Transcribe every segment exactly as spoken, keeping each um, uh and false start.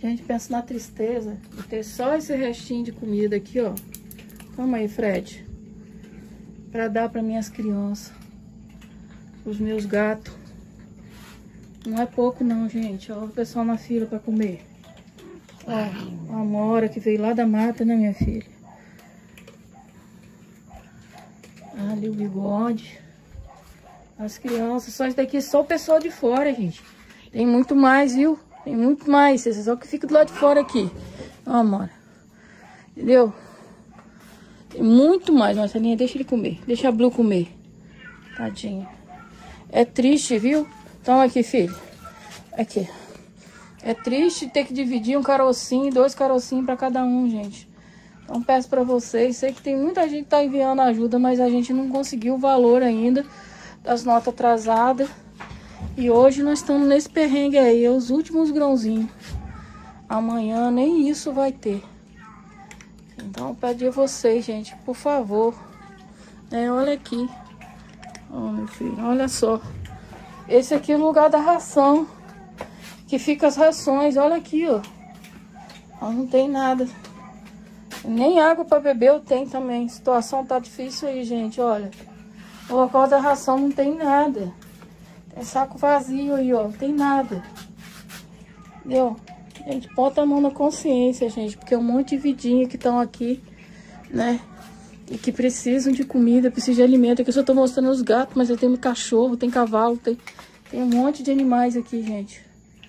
Gente, pensa na tristeza de ter só esse restinho de comida aqui, ó. Toma aí, Fred. Pra dar pra minhas crianças. Os meus gatos. Não é pouco não, gente. Ó, o pessoal na fila pra comer. Ó, a Amora que veio lá da mata, né, minha filha? Ali o Bigode. As crianças. Só isso daqui é só o pessoal de fora, gente. Tem muito mais, viu? Tem muito mais. Esse é só que fica do lado de fora aqui. Ó, Amora. Entendeu? Tem muito mais, Marcelinha. Deixa ele comer. Deixa a Blue comer. Tadinha. É triste, viu? Toma aqui, filho. Aqui. É triste ter que dividir um carocinho, dois carocinhos pra cada um, gente. Então peço pra vocês. Sei que tem muita gente que tá enviando ajuda, mas a gente não conseguiu o valor ainda das notas atrasadas. E hoje nós estamos nesse perrengue aí. Os últimos grãozinhos. Amanhã nem isso vai ter. Então pedi a vocês, gente, por favor. É, olha aqui. Ó, meu filho, olha só. Esse aqui é o lugar da ração. Que fica as rações, olha aqui, ó. Ó, não tem nada. Nem água para beber eu tenho também. A situação tá difícil aí, gente, olha. O local da ração não tem nada. Tem saco vazio aí, ó. Não tem nada. Entendeu? Gente, bota a mão na consciência, gente. Porque é um monte de vidinha que estão aqui, né? E que precisam de comida, precisam de alimento. Aqui eu só tô mostrando os gatos, mas eu tenho cachorro, tem cavalo, tem, tem um monte de animais aqui, gente.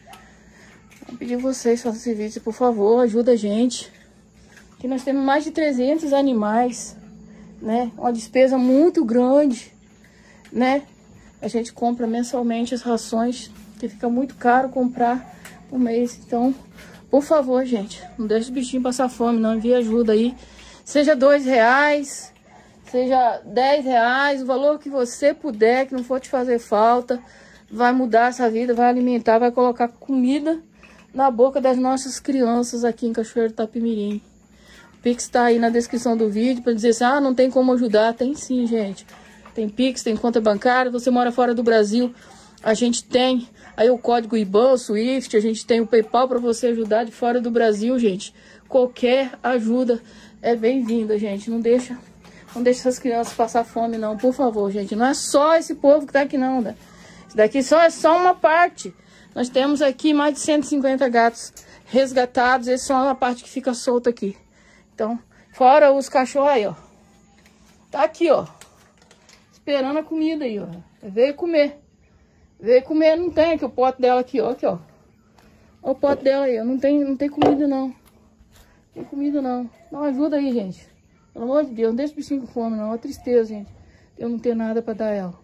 Vou pedir vocês, façam esse vídeo, por favor, ajuda a gente. Aqui nós temos mais de trezentos animais, né? Uma despesa muito grande, né? A gente compra mensalmente as rações, que fica muito caro comprar por mês. Então, por favor, gente, não deixe o bichinho passar fome, não. Envie ajuda aí. Seja dois reais, seja dez reais, o valor que você puder, que não for te fazer falta. Vai mudar essa vida, vai alimentar, vai colocar comida na boca das nossas crianças aqui em Cachoeiro do Itapemirim. O Pix tá aí na descrição do vídeo para dizer assim, ah, não tem como ajudar. Tem sim, gente. Tem Pix, tem conta bancária. Você mora fora do Brasil, a gente tem aí o código I B A N, o Swift, a gente tem o PayPal para você ajudar de fora do Brasil, gente. Qualquer ajuda é bem-vinda, gente. Não deixa, não deixa essas crianças passar fome, não. Por favor, gente. Não é só esse povo que tá aqui, não, né? Isso daqui só é só uma parte. Nós temos aqui mais de cento e cinquenta gatos resgatados. Essa é só uma parte que fica solta aqui. Então, fora os cachorros aí, ó. Tá aqui, ó. Esperando a comida aí, ó. Veio comer. Veio comer, não tem aqui o pote dela aqui, ó. Aqui, ó. Olha o pote dela aí, ó. Não tem, não tem comida, não. Não tem comida, não. Não, ajuda aí, gente. Pelo amor de Deus, não deixa o bichinho com fome, não. É uma tristeza, gente. Eu não ter nada pra dar ela.